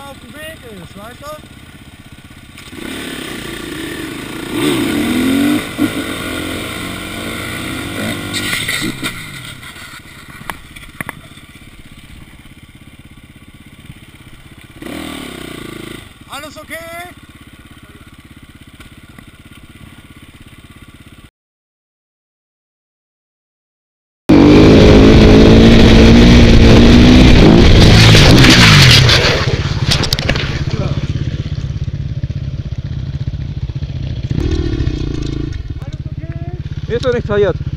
keiner auf dem Weg ist, weißt du? Alles okay? Mir ist doch nichts verjährt.